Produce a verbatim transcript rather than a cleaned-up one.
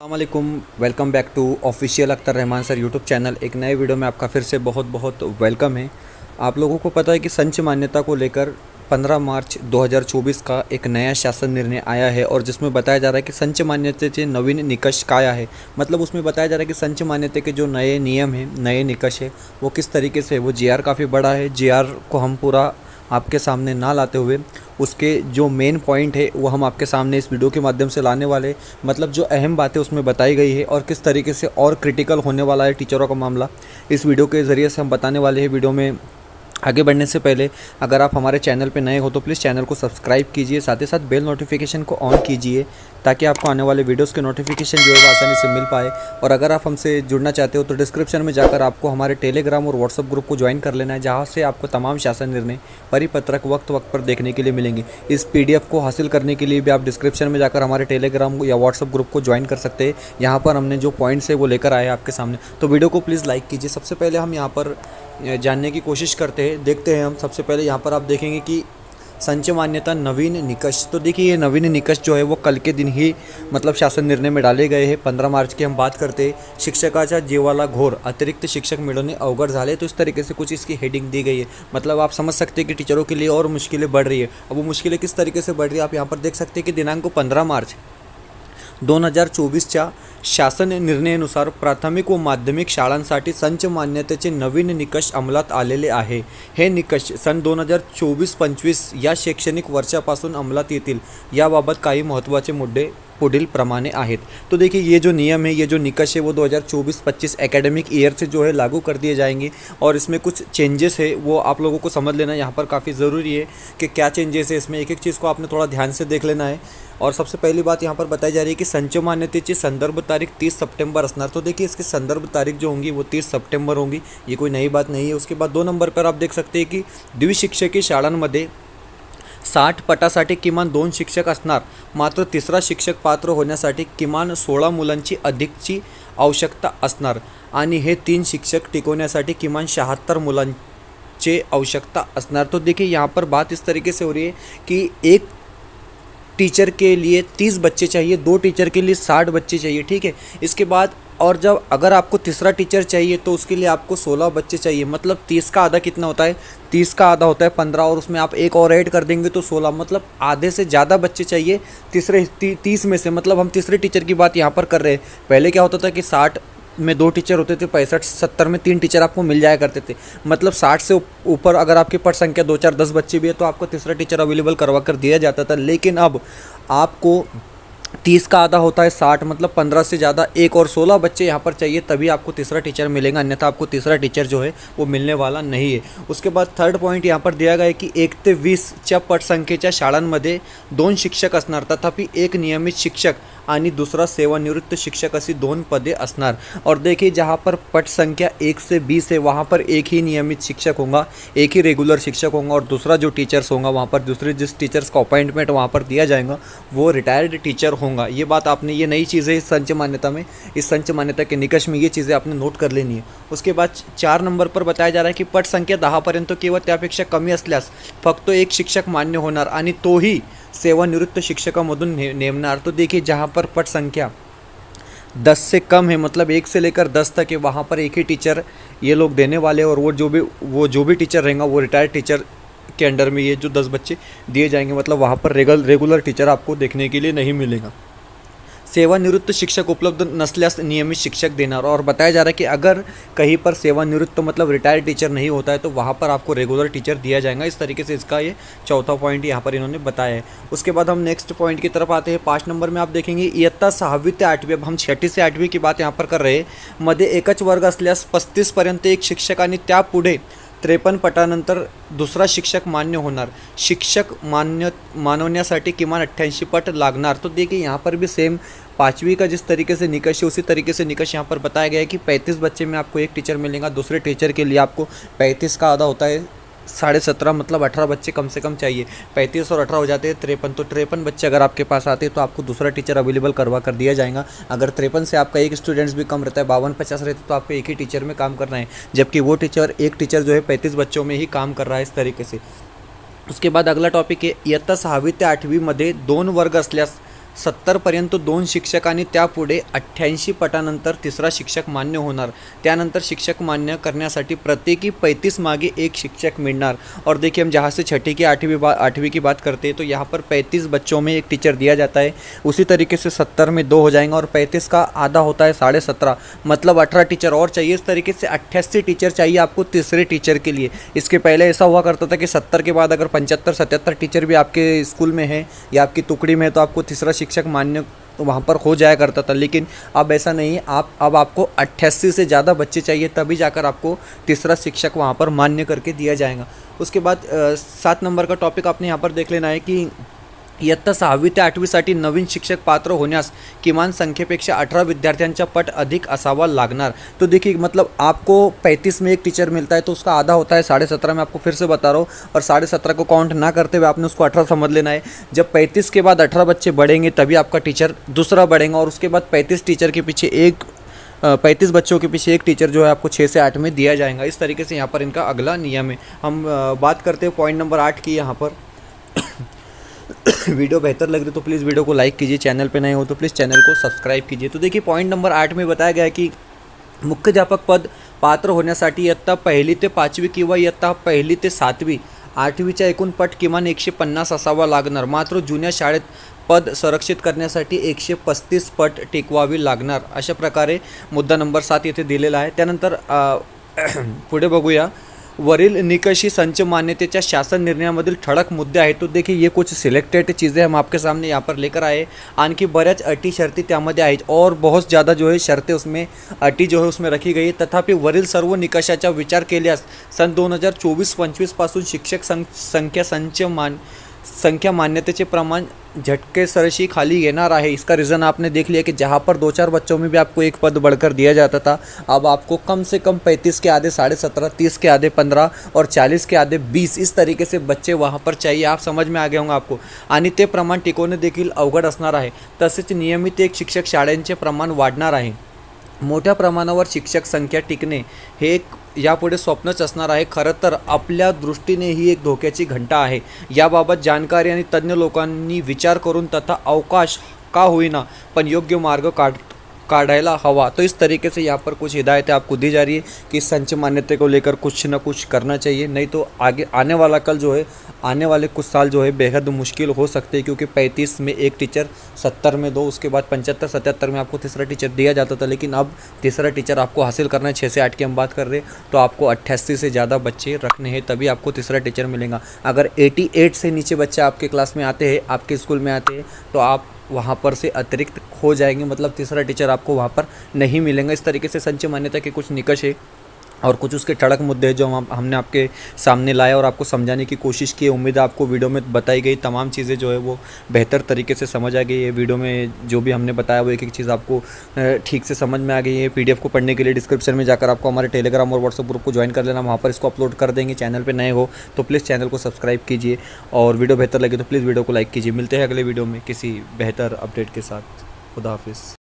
अस्सलामुअलैकुम, welcome back to official Akhtar Rahman sir YouTube channel. एक नए वीडियो में आपका फिर से बहुत बहुत वेलकम है। आप लोगों को पता है कि संच मान्यता को लेकर पंद्रह मार्च दो हज़ार चौबीस का एक नया शासन निर्णय आया है और जिसमें बताया जा रहा है कि संच मान्यतेचे नवीन निकष काय आहे। मतलब उसमें बताया जा रहा है कि संच मान्यता के जो नए नियम हैं, नए निकष है, वो किस तरीके से, वो जी आर काफ़ी बड़ा है। जी आर को हम पूरा आपके सामने ना लाते हुए उसके जो मेन पॉइंट है वो हम आपके सामने इस वीडियो के माध्यम से लाने वाले। मतलब जो अहम बातें उसमें बताई गई है और किस तरीके से और क्रिटिकल होने वाला है टीचरों का मामला, इस वीडियो के ज़रिए से हम बताने वाले हैं। वीडियो में आगे बढ़ने से पहले अगर आप हमारे चैनल पर नए हो तो प्लीज़ चैनल को सब्सक्राइब कीजिए, साथ ही साथ बेल नोटिफिकेशन को ऑन कीजिए ताकि आपको आने वाले वीडियोस के नोटिफिकेशन जो है वो आसानी से मिल पाए। और अगर आप हमसे जुड़ना चाहते हो तो डिस्क्रिप्शन में जाकर आपको हमारे टेलीग्राम और व्हाट्सअप ग्रुप को ज्वाइन कर लेना है, जहाँ से आपको तमाम शासन निर्णय परिपत्रक वक्त वक्त पर देखने के लिए मिलेंगे। इस पीडीएफ को हासिल करने के लिए भी आप डिस्क्रिप्शन में जाकर हमारे टेलीग्राम या व्हाट्सअप ग्रुप को ज्वाइन कर सकते हैं। यहाँ पर हमने जो पॉइंट्स है वो लेकर आए हैं आपके सामने, तो वीडियो को प्लीज़ लाइक कीजिए। सबसे पहले हम यहाँ पर जानने की कोशिश करते हैं, देखते हैं हम। सबसे पहले यहाँ पर आप देखेंगे कि संच मान्यता नवीन निकष। तो देखिए ये नवीन निकष जो है वो कल के दिन ही मतलब शासन निर्णय में डाले गए हैं। पंद्रह मार्च की हम बात करते हैं। शिक्षकाच्या जीवाला घोर, अतिरिक्त शिक्षक मिळवणे अवघड झाले, तो इस तरीके से कुछ इसकी हेडिंग दी गई है। मतलब आप समझ सकते हैं कि टीचरों के लिए और मुश्किलें बढ़ रही है। अब वो मुश्किलें किस तरीके से बढ़ रही है आप यहाँ पर देख सकते हैं कि दिनांक पंद्रह मार्च दोन हजार चोवीसच्या शासन निर्णयानुसार प्राथमिक व माध्यमिक शाळांसाठी संच मान्यतेचे नवीन निकष अंमलात आलेले आहे। हे निकष सन दोन हजार चोवीस पंचवीस या शैक्षणिक वर्षापासून अंमलात येतील। याबाबत काही महत्त्वाचे मुद्दे पुढील प्रमाणे आहेत। तो देखिए ये जो नियम है, ये जो निकष है वो दो हज़ार चौबीस पच्चीस एकेडमिक ईयर से जो है लागू कर दिए जाएंगे और इसमें कुछ चेंजेस है वो आप लोगों को समझ लेना यहाँ पर काफ़ी ज़रूरी है कि क्या चेंजेस है इसमें। एक एक चीज़ को आपने थोड़ा ध्यान से देख लेना है। और सबसे पहली बात यहाँ पर बताई जा रही है कि संच मान्यतेची संदर्भ तारीख तीस सप्टेंबर असणार। तो देखिए इसकी संदर्भ तारीख जो होंगी वो तीस सप्टेंबर होंगी, ये कोई नई बात नहीं है। उसके बाद दो नंबर पर आप देख सकते हैं कि द्विशिक्षकी शाळांमध्ये साठ पटासाठी किमान दोन शिक्षक असणार, मात्र तिसरा शिक्षक पात्र होण्यासाठी किमान सोळा मुलांची अधिकची आवश्यकता असणार आणि हे तीन शिक्षक टिकवण्यासाठी किमान शहात्तर मुलांची आवश्यकता असणार। तो देखिए यहाँ पर बात इस तरीके से हो रही है कि एक टीचर के लिए तीस बच्चे चाहिए, दो टीचर के लिए साठ बच्चे चाहिए, ठीक है। इसके बाद और जब अगर आपको तीसरा टीचर चाहिए तो उसके लिए आपको सोलह बच्चे चाहिए। मतलब तीस का आधा कितना होता है, तीस का आधा होता है पंद्रह, और उसमें आप एक और ऐड कर देंगे तो सोलह, मतलब आधे से ज़्यादा बच्चे चाहिए तीसरे ती, तीस में से। मतलब हम तीसरे टीचर की बात यहाँ पर कर रहे हैं। पहले क्या होता था कि साठ में दो टीचर होते थे, पैंसठ सत्तर में तीन टीचर आपको मिल जाया करते थे। मतलब साठ से ऊपर अगर आपकी पट संख्या दो चार दस बच्चे भी है तो आपको तीसरा टीचर अवेलेबल करवा कर दिया जाता था। लेकिन अब आपको तीस का आधा होता है साठ, मतलब पंद्रह से ज़्यादा एक और सोलह बच्चे यहाँ पर चाहिए तभी आपको तीसरा टीचर मिलेगा, अन्यथा आपको तीसरा टीचर जो है वो मिलने वाला नहीं है। उसके बाद थर्ड पॉइंट यहाँ पर दिया गया है कि एक ते वीसच्या पटसंख्येच्या शाळांमध्ये दोन शिक्षक असणार, तथापि एक नियमित शिक्षक आणि दूसरा सेवानिवृत्त शिक्षक असी दोन पदे असणार। और देखिए जहाँ पर पट संख्या एक से बीस है वहाँ पर एक ही नियमित शिक्षक होगा, एक ही रेगुलर शिक्षक होगा, और दूसरा जो टीचर्स होगा वहाँ पर दूसरे जिस टीचर्स का अपॉइंटमेंट वहाँ पर दिया जाएगा वो रिटायर्ड टीचर होगा। ये बात आपने, ये नई चीज़ है इस संच मान्यता में, इस संच मान्यता के निकष में ये चीज़ें आपने नोट कर लेनी है। उसके बाद चार नंबर पर बताया जा रहा है कि पट संख्या दहापर्यंत किंवा त्यापेक्षा कमी असल्यास फक्त एक शिक्षक मान्य होणार आणि तोही सेवानिवृत्त शिक्षकामधून ने नेमणार। तो देखिए जहाँ पर पट संख्या दस से कम है, मतलब एक से लेकर दस तक है, वहाँ पर एक ही टीचर ये लोग देने वाले हैं और वो जो भी वो जो भी टीचर रहेगा वो रिटायर्ड टीचर के अंडर में ये जो दस बच्चे दिए जाएंगे। मतलब वहाँ पर रेगुलर रेगुलर टीचर आपको देखने के लिए नहीं मिलेगा। सेवानिवृत्त शिक्षक उपलब्ध नसल्यास नियमित शिक्षक देणार। और बताया जा रहा है कि अगर कहीं पर सेवानिवृत्त मतलब रिटायर्ड टीचर नहीं होता है तो वहाँ पर आपको रेगुलर टीचर दिया जाएगा। इस तरीके से इसका ये चौथा पॉइंट यहाँ पर इन्होंने बताया है। उसके बाद हम नेक्स्ट पॉइंट की तरफ आते हैं। पाँच नंबर में आप देखेंगे इयत्ता सहावी ते आठवी, अब हम छठी से आठवीं की बात यहाँ पर कर रहे हैं, मध्ये एकच वर्ग असल्यास पस्तीसपर्यंत एक शिक्षक आणि त्यापुढे त्रेपन्न पटानंतर दुसरा शिक्षक मान्य होणार। शिक्षक मान्य मानवण्यासाठी किमान अट्ठ्याऐंशी पट लागणार। तो देखिए यहाँ पर भी सेम पाँचवीं का जिस तरीके से निकष है उसी तरीके से निकष यहाँ पर बताया गया है कि पैंतीस बच्चे में आपको एक टीचर मिलेगा, दूसरे टीचर के लिए आपको पैंतीस का आधा होता है साढ़े सत्रह, मतलब अठारह बच्चे कम से कम चाहिए। पैंतीस और अठारह हो जाते हैं तिरपन, तो तिरपन बच्चे अगर आपके पास आते हैं तो आपको दूसरा टीचर अवेलेबल करवा कर दिया जाएगा। अगर तिरपन से आपका एक स्टूडेंट्स भी कम रहता है, बावन पचास रहते तो आपको एक ही टीचर में काम करना है, जबकि वो टीचर एक टीचर जो है पैंतीस बच्चों में ही काम कर रहा है इस तरीके से। उसके बाद अगला टॉपिक है इयत्ता सहावी ते आठवीमध्ये दोन वर्ग असल्यास सत्तरपर्यंत दोन शिक्षक आणि त्यापुढे अठ्ठ्याऐंशी पटानंतर तिसरा शिक्षक मान्य होणार। त्यानंतर शिक्षक मान्य करण्यासाठी प्रत्येकी पैंतीस मागे एक शिक्षक मिलणार। और देखिए हम जहाँ से छठी की आठवीं बात आठवीं की बात करते हैं तो यहाँ पर पैंतीस बच्चों में एक टीचर दिया जाता है। उसी तरीके से सत्तर में दो हो जाएंगे और पैंतीस का आधा होता है साढ़े सत्रह, मतलब अठारह टीचर और चाहिए। इस तरीके से अट्ठासी टीचर चाहिए आपको तीसरे टीचर के लिए। इसके पहले ऐसा हुआ करता था कि सत्तर के बाद अगर पचहत्तर सतहत्तर टीचर भी आपके स्कूल में है या आपकी टुकड़ी में है तो आपको तीसरा शिक्षक मान्य वहाँ पर हो जाया करता था। लेकिन अब ऐसा नहीं है, आप अब आपको अट्ठासी से ज़्यादा बच्चे चाहिए तभी जाकर आपको तीसरा शिक्षक वहाँ पर मान्य करके दिया जाएगा। उसके बाद सात नंबर का टॉपिक आपने यहाँ पर देख लेना है कि इयत्ता सहावी ते आठवीसाठी नवीन शिक्षक पात्र होण्यास किमान संख्येपेक्षा अठारह विद्यार्थ्यांचा पट अधिक असावा लागणार। तो देखिए मतलब आपको पैंतीस में एक टीचर मिलता है तो उसका आधा होता है साढ़े सत्रह में, आपको फिर से बता रहा हूँ, और साढ़े सत्रह को काउंट ना करते हुए आपने उसको अठारह समझ लेना है। जब पैंतीस के बाद अठारह बच्चे बढ़ेंगे तभी आपका टीचर दूसरा बढ़ेगा, और उसके बाद पैंतीस टीचर के पीछे एक पैंतीस बच्चों के पीछे एक टीचर जो है आपको छः से आठ में दिया जाएगा। इस तरीके से यहाँ पर इनका अगला नियम है। हम बात करते हैं पॉइंट नंबर आठ की। यहाँ पर वीडियो बेहतर लग रही तो प्लीज़ वीडियो को लाइक कीजिए, चैनल पे नए हो तो प्लीज़ चैनल को सब्सक्राइब कीजिए। तो देखिए पॉइंट नंबर आठ में बताया गया है कि मुख्याध्यापक पद पात्र होण्यासाठी इयत्ता पहिली ते पाचवी किंवा इयत्ता पहिली ते सातवी आठवीचा एकूण पट किमान एकशे पन्नास असावा लागणार। मात्र जुन्या शाळेत पद संरक्षित करण्यासाठी एकशे पस्तीस पट टिकवावी लागणार। अशा प्रकारे मुद्दा नंबर सात येथे दिलेला आहे। त्यानंतर पुढे बघूया, वरील निकषी संच मान्यतेच्या शासन निर्णयामधील ठळक मुद्दे आहेत। तो देखिए ये कुछ सिलेक्टेड चीज़ें हम आपके सामने यहाँ पर लेकर आए। आणखी बऱ्याच अटी शर्ती त्यामध्ये आहेत और बहुत ज़्यादा जो है शर्तें उसमें अटी जो है उसमें रखी गई है। तथापि वरील सर्व निकषाचा विचार केल्यास सन दोन हजार चोवीस पंचवीस पासून शिक्षक सं संख्या संच मान संख्या मान्यतेचे प्रमाण झटके सरशी खाली येणार आहे। इसका रीज़न आपने देख लिया कि जहाँ पर दो चार बच्चों में भी आपको एक पद बढ़कर दिया जाता था, अब आपको कम से कम पैंतीस के आधे साढ़े सत्रह, तीस के आधे पंद्रह और चालीस के आधे बीस, इस तरीके से बच्चे वहाँ पर चाहिए। आप समझ में आ गए होंगे आपको। आणि ते प्रमाण टिकवणे देखील अवघड असणार आहे। तसेच नियमित एक शिक्षक शाळांचे प्रमाण वाढणार आहे। मोठ्या प्रमाणावर शिक्षक संख्या टिकणे हे एक यापुढे स्वप्नच असणार आहे। खरं तर आपल्या दृष्टीने ही एक धोक्याची घंटा आहे। याबाबत जानकारी आणि तज्ञ लोकांनी विचार करून तथा अवकाश का होईना पण योग्य मार्ग काढ काढ़ायला हवा। तो इस तरीके से यहाँ पर कुछ हिदायतें आपको दी जा रही है कि संच मान्यता को लेकर कुछ ना कुछ करना चाहिए, नहीं तो आगे आने वाला कल जो है आने वाले कुछ साल जो है बेहद मुश्किल हो सकते हैं। क्योंकि पैंतीस में एक टीचर, सत्तर में दो, उसके बाद पचहत्तर सतहत्तर में आपको तीसरा टीचर दिया जाता था, लेकिन अब तीसरा टीचर आपको हासिल करना है। छः से आठ की हम बात कर रहे हैं तो आपको अट्ठासी से ज़्यादा बच्चे रखने हैं तभी आपको तीसरा टीचर मिलेगा। अगर अठासी से नीचे बच्चे आपके क्लास में आते हैं, आपके स्कूल में आते हैं, तो आप वहाँ पर से अतिरिक्त हो जाएंगे, मतलब तीसरा टीचर आपको वहाँ पर नहीं मिलेगा। इस तरीके से संचय मान्यता के कुछ निकष है और कुछ उसके ठड़क मुद्दे हैं जो हम हमने आपके सामने लाया और आपको समझाने की कोशिश की। उम्मीद है आपको वीडियो में बताई गई तमाम चीज़ें जो है वो बेहतर तरीके से समझ आ गई है। वीडियो में जो भी हमने बताया वो एक एक चीज़ आपको ठीक से समझ में आ गई है। पीडीएफ को पढ़ने के लिए डिस्क्रिप्शन में जाकर आपको हमारे टेलीग्राम और व्हाट्सएप ग्रुप को ज्वाइन कर लेना, वहाँ पर इसको अपलोड कर देंगे। चैनल पर नए हो तो प्लीज़ चैनल को सब्सक्राइब कीजिए और वीडियो बेहतर लगे तो प्लीज़ वीडियो को लाइक कीजिए। मिलते हैं अगले वीडियो में किसी बेहतर अपडेट के साथ। खुदा हाफिज़।